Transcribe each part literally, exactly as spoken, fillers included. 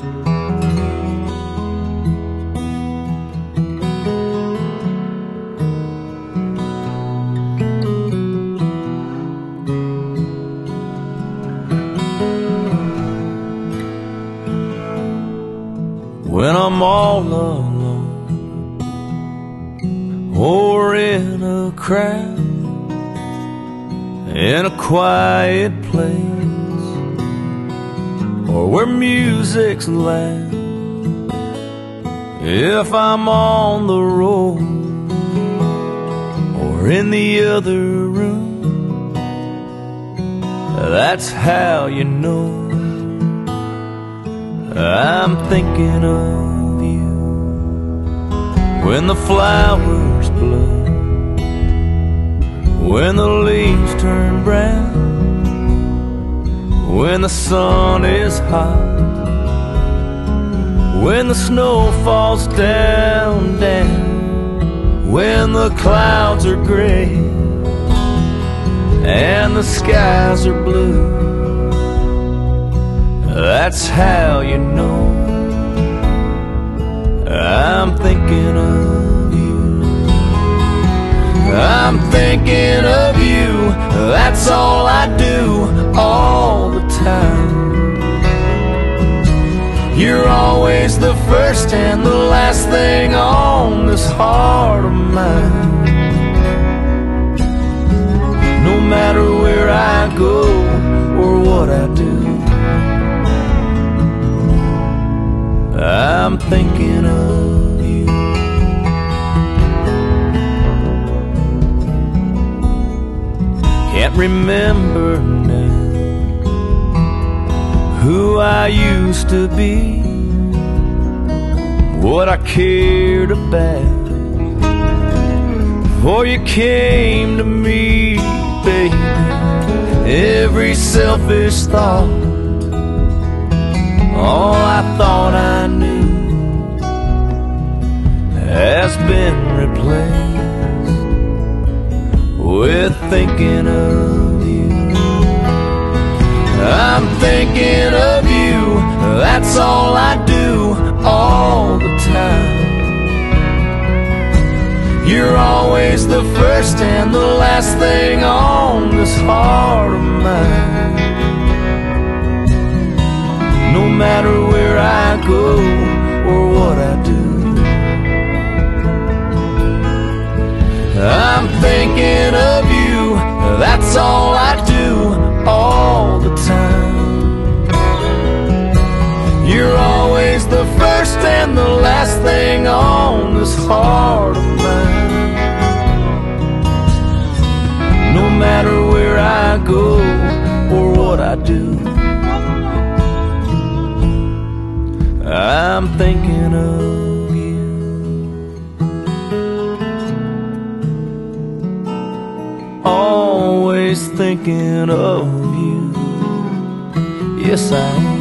When I'm all alone or in a crowd, in a quiet place, or where music's loud, if I'm on the road or in the other room, that's how you know I'm thinking of you. When the flowers blow, when the leaves turn brown, when the sun is hot, when the snow falls down, down, when the clouds are gray and the skies are blue, that's how you know I'm thinking of you. I'm thinking of you, that's all I do all the time. You're always the first and the last thing on this heart of mine. No matter where I go or what I do, I'm thinking of you. Can't remember now who I used to be, what I cared about before you came to me, baby. Every selfish thought, all I thought I knew, has been replaced with thinking of you. I'm thinking of you, that's all I do all the time. You're always the first and the last thing on this heart of mine. No matter where I go or what I do, I'm thinking of you, that's all I do all the time. You're always the first and the last thing on this heart of mine. No matter where I go or what I do, I'm thinking of you. Always thinking of you. Yes, I am.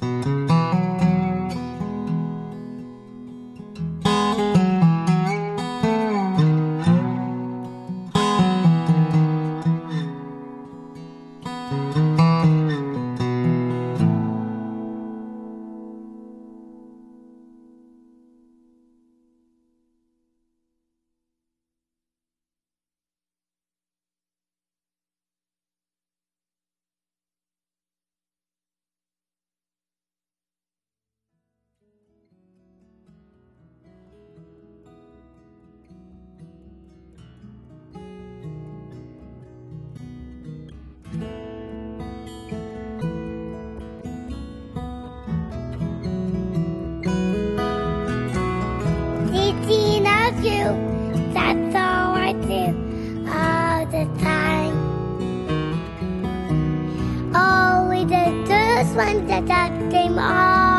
Thinking of you, that's all I do all the time. Always the first one that I dream of.